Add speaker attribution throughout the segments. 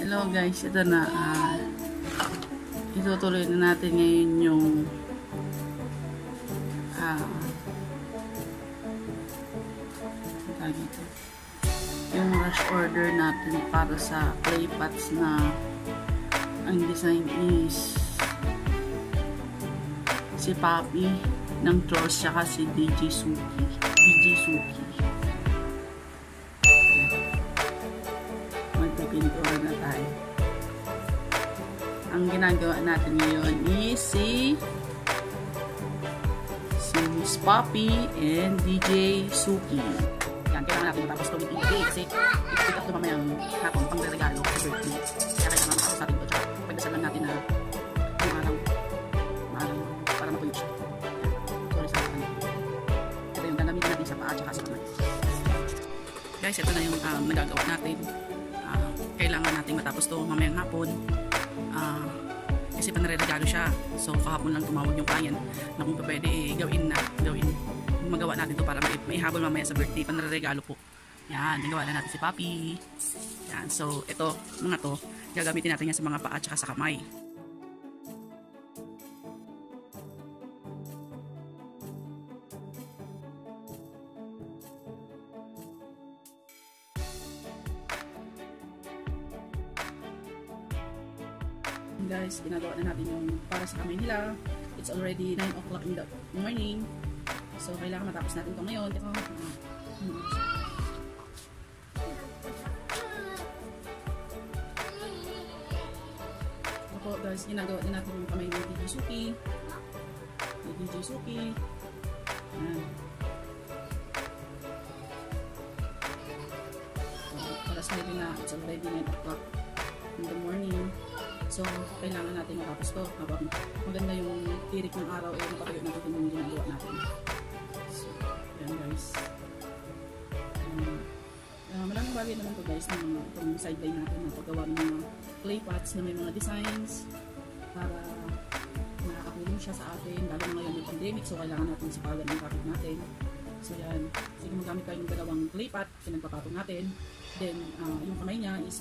Speaker 1: Hello guys, ito na. Itutuloy na natin ngayon yung yung rush order natin para sa clay pots na ang design is si Papi ng Trolls tsaka si DJ Suki. Magpipintura na tayo. Ang ginagawa natin ngayon is si Miss Papi and DJ Suki. Yan, kailangan natin matapos ito with DJ kasi ito ito mamayang hapon pang regalo sa birthday. Kaya kailangan matapos natin ito. Tsaka pagdasal lang natin na maaraw para mapuyot siya. Sorry sa akin. Ito yung gagamitin natin sa paa tsaka sa kamay. Guys, ito na yung nagagawa natin. Kailangan natin matapos ito mamayang hapon. Kasi panare-regalo siya. So kahapon lang tumawag yung client na kung pwede gawin magawa natin to para maihabol mamaya sa birthday. Panare-regalo po. Yan, nagawa na natin si Papi. Yan, so ito, mga to gagamitin natin yan sa mga paa at sa kamay. Guys, ginagawa na natin yung para sa kamay nila. It's already 9 o'clock in the morning. So, kailangan matapos natin ito ngayon. Opo, guys, ginagawa na natin yung kamay ng DJ Suki. Ayan. So, para sa na, it's already 9 o'clock in the morning. So, kailangan natin matapos to habang maganda yung tirik ng araw o napatayo natin yung ginagawa natin. So, yan guys. Maraming bagay naman to guys ng sideline natin na paggawa ng mga clay pots na may mga designs para nakakatulong siya sa atin. Lalo na ngayon yung pandemic, so kailangan natin sipagan ang topic natin. So, yan. Sige, magamit tayo ng dalawang clay pot, pinagpapatong natin. Then, yung kamay niya is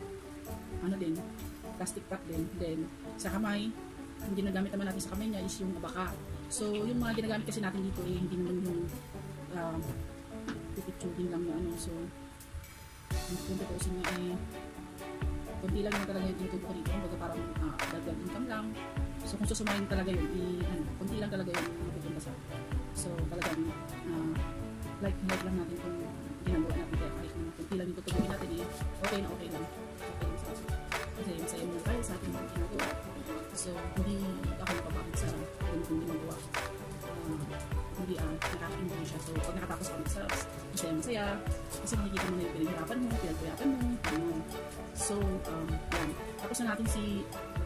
Speaker 1: plastic pot din. Then, sa kamay, yung ginagamit naman natin sa kamay niya is yung abaka. So, yung mga ginagamit kasi natin dito hindi naman yung pipicturing lang na ano. So, yung tutusin niya kunti lang yung talaga yung tutubo ko dito. Baga parang dagdag income lang. So, kung susumayin talaga yun, kunti lang talaga yung mapupunta sa. So, talagang like lang natin kung ginagawa natin. Kaya kahit kunti lang yung tutubuin natin okay na okay lang. Kasi masaya mo tayo sa ating mga ginagawa. So, hindi ako napapakit sa ganitong ginagawa. Hindi nakaka-enjoy siya. So, pag nakatapos kami sa masaya. Kasi makikita mo na yung pinaghirapan mo, pinagpayapan mo. So, yan. Tapos na natin si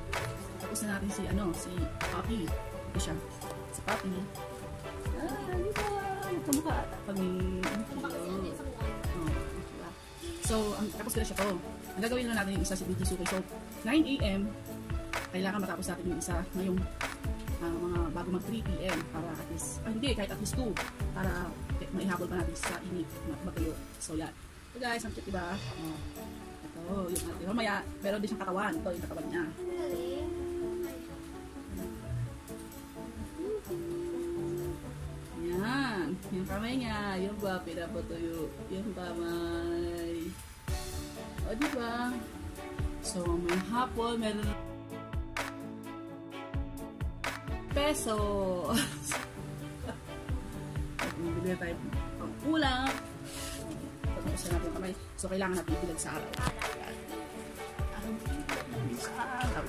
Speaker 1: Papi. Ito siya. Si Papi. Di ba? Nagkamukha ata kami. So, tapos ko na siya to. Ang gagawin na natin yung isa si DJ Suki. So, 9 AM, kailangan matapos natin yung isa ngayong mga bago mag 3 PM para at least, kahit at least 2 para maihabol pa natin sa init matayo. So, yan. So, guys, ang cute, diba? Ito, yung natin. Mamaya, meron din siyang katawan. Ito, yung katawan niya. Yan. Yung kamay niya. Yung ba, pinaputuyo. Yung kamay. O, diba? So, may hapon, meron peso. Bibili tayo pang kulang. Tapos na natin kamay. So, kailangan natin ibilad sa araw. Sa araw.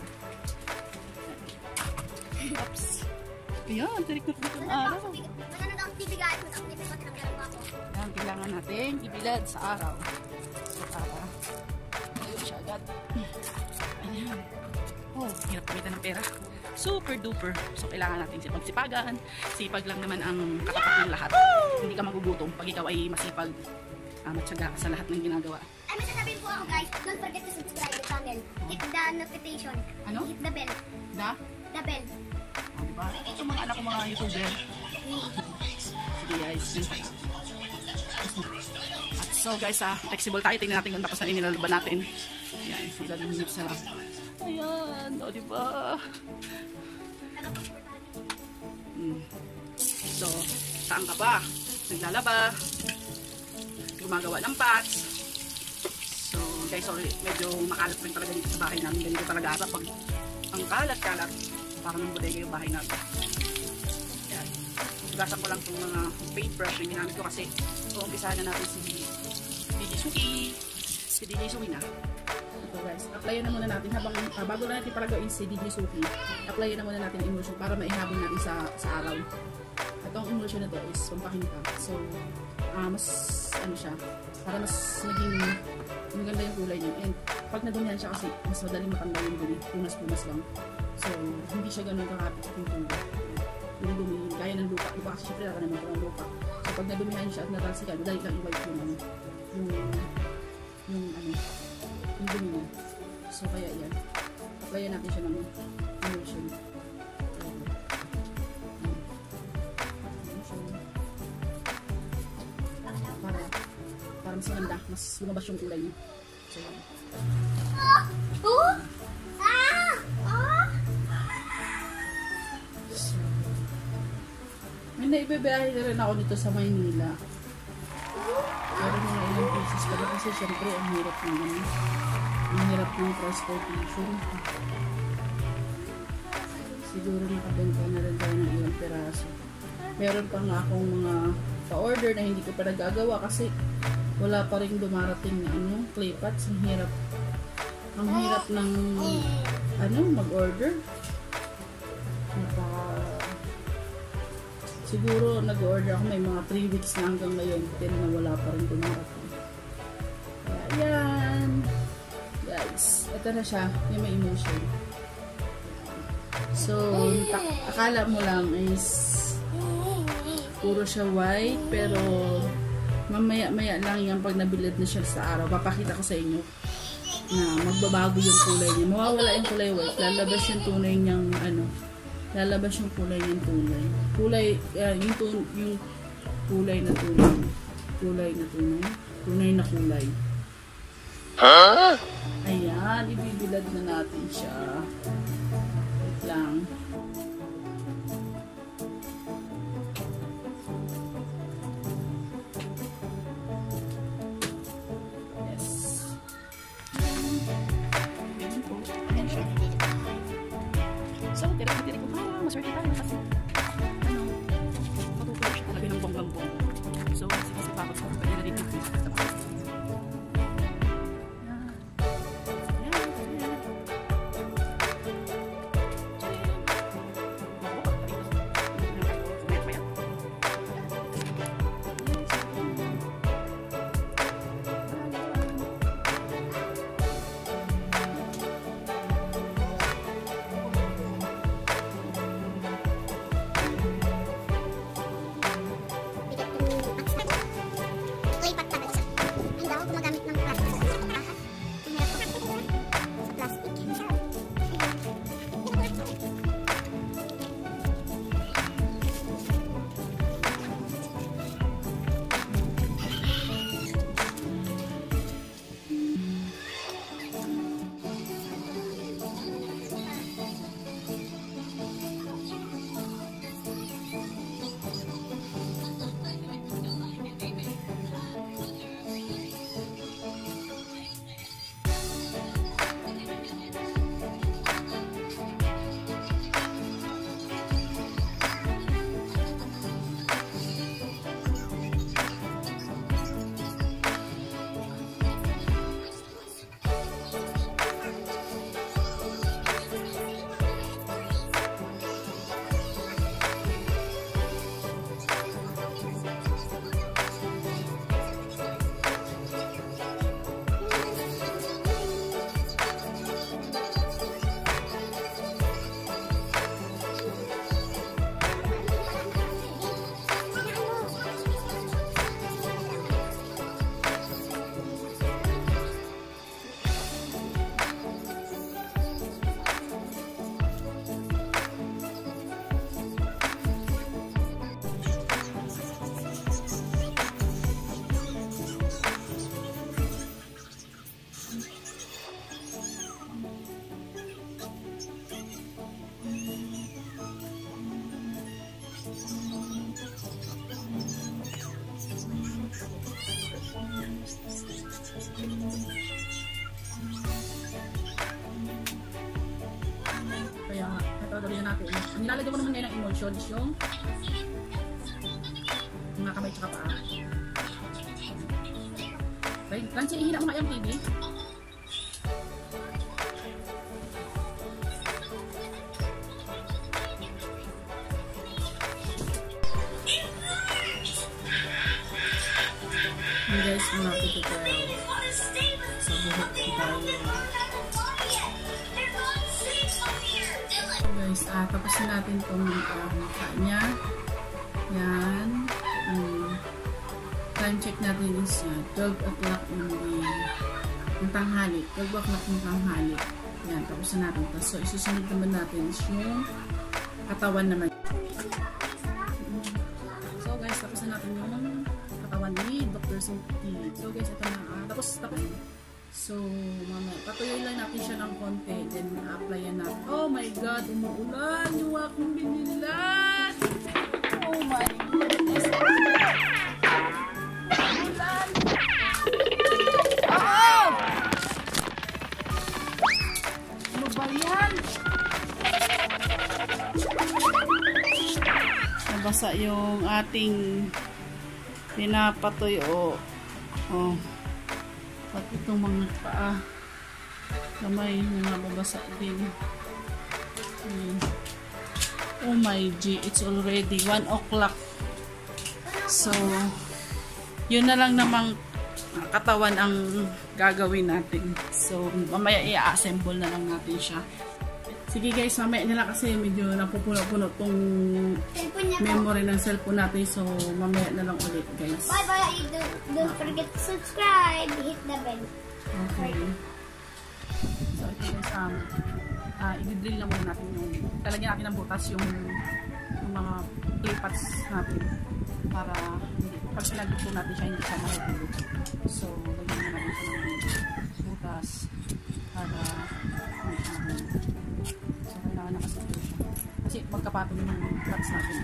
Speaker 1: Oops. Ayan, tirik na dito ang araw. Ayan, kailangan natin ibilad sa araw. So, para siya agad. Ayan. Oh, hirap kamitan ng pera. Super duper. So, kailangan natin sipag-sipagan. Sipag lang naman ang katapat ng lahat. Hindi ka magugutom pag ikaw ay masipag matyaga sa lahat ng ginagawa.
Speaker 2: Ay, may sasabihin po ako guys. Don't forget to subscribe the channel. Hit the notification.
Speaker 1: Ano?
Speaker 2: Hit the bell. The bell.
Speaker 1: Oh, diba? Ito mga anak ko mga YouTuber. Sige guys. So guys, flexible tayo. Tingnan natin kung tapos na inilaban natin. Ayan, galing sarap. Ayan, o diba? So, saan ka ba? Naglalaba, gumagawa ng pots. So, guys, sorry, medyo makalat rin talaga dito sa bahay namin. Ganito talaga asa pag ang kalat-kalat, parang ng bodega yung bahay namin. Yan. Hugasan ko lang itong mga paintbrush na ginamit ko kasi umpisahan na natin si DJ Suki. Si DJ Suki na. Ito guys, applyan na muna natin habang bago na natin palagawin si DJ Suki. Applyan na muna natin ang emulsion para maihabol natin sa araw. Itong emulsion na to is pampakinta. So, mas ano siya, para mas naging maganda yung kulay niya. And pag nadumihan siya kasi mas madaling matanggal yung dumi. Punas-punas lang. So, hindi siya ganun kakapit sa pintura. Hindi dumihin. Kaya ng lupa. Diba kasi syempre naman ito ng lupa. So, pag nadumihan siya at natalsikan, dahil lang i-wipe yung dumi niya. So, kaya yan. Applyan natin siya ng emulsion. Para mas maganda, mas lumabas yung kulay niya. So, yan. May naibibiyahe na rin ako dito sa Maynila. Pero mga ilang pieces pala kasi syempre ang hirap ng ganun. Ang hirap ng transportation. Siguro nakabenta na rin tayo ng ilang peraso. Meron pa nga akong mga pa-order na hindi ko pa nagagawa kasi wala pa rin dumarating na clay pots. Ang hirap ng mag-order. Siguro nag-order ako may mga 3 weeks na hanggang ngayon pero na wala pa rin dumarating. Ayan guys, ito na siya yung may emulsion. So akala mo lang is puro siya white, pero mamaya-maya lang yan pag nabilad na siya sa araw. Papakita ko sa inyo na magbabago yung kulay niya. Mawawala yung kulay white. Lalabas yung tunay niyang lalabas yung kulay niyang tunay. Yung kulay na tunay. Tunay na kulay. Huh? Ayan, ibibilad na natin siya. Wait lang. So, tira-tira ko, maswerte tayo kasi matutuwa siya talaga ng bonggang-bong. So, kasi pa ako sa pwede na dito. Kaya ito gawin natin. Ang nilalagay mo naman ngayon ng emulsion is yung mga kamay tsaka paa. Okay, Lancy, ihina mo nga yung TV. And guys, malapit ito sa buhok ko tayo. So guys, tapos na natin itong mukha niya. Yan. Time check natin is 12 o'clock ng tanghali. 12 o'clock ng tanghali. Yan, tapos na natin. So, isusunod naman natin is yung katawan naman. So guys, tapos na natin yung katawan ni Dr. Sinti. So guys, ito na. Tapos. So, mamaya, patuloy lang natin siya ng konti. Then, applyan natin. Oh my God, umuulan yung aking binilan. Oh my goodness. Umuulan. Oh! Ano ba yan? Nabasa yung ating pinapatuyo. Oh. Pati itong mga paa. Kamay na nababasa din. Oh my G, it's already 1 o'clock. So, yun na lang namang katawan ang gagawin natin. So, mamaya i-assemble na lang natin siya. Sige guys, mamaya nila kasi medyo napupuno-puno tong memory ng cellphone natin. So, mamaya na lang ulit guys.
Speaker 2: Bye-bye. Don't forget to subscribe. Hit the bell.
Speaker 1: Okay. So, ito guys, i-drill na muna natin yung, talagyan natin ng butas yung mga clay pots natin para pag sinagpo natin siya, hindi siya mahulog. So, lagyan na natin siya ng butas para so, kailangan nakasito siya. Kasi magkapatong yung pots natin.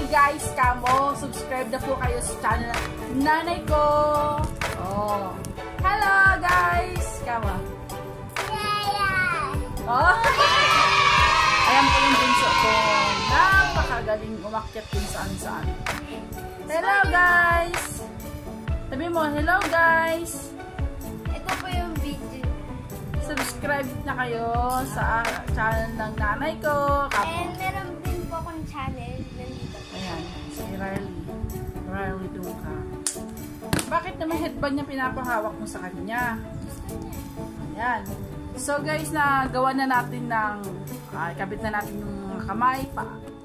Speaker 1: guys, kamo, subscribe na po kayo sa channel nanay ko. Oh. Hello guys, kamo. Oh. Ayan po yung bunso ko. Napakagaling umakyat din saan-saan. Hello guys. Sabi mo, hello guys.
Speaker 2: Ito po yung video.
Speaker 1: Subscribe na kayo sa channel ng nanay ko.
Speaker 2: And meron din po akong channel nandito.
Speaker 1: Ayan, si Riley. Riley Dunca. Bakit naman headband niya pinapahawak mo sa kanya? Ayan. So guys, nagawa na natin ng kabit na natin yung mga kamay pa.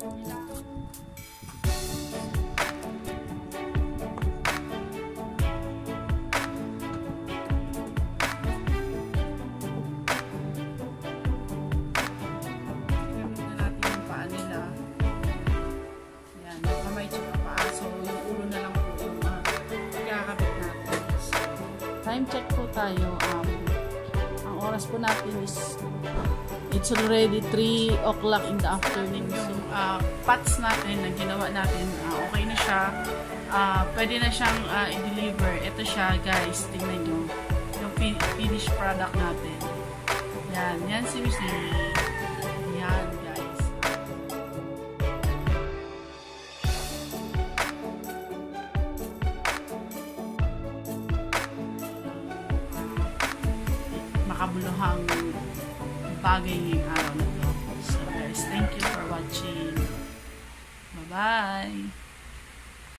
Speaker 1: Time check po tayo. Ang oras po natin is it's already 3 o'clock in the afternoon. Yung pots natin na ginawa natin, okay na siya. Pwede na siyang i-deliver. Ito siya guys, tingnan nyo. Yung finished product natin. Yan, yan si Miss Lily. Yan guys. Makabuluhang bagay ngayong araw na to. So guys, thank you for watching. Bye-bye!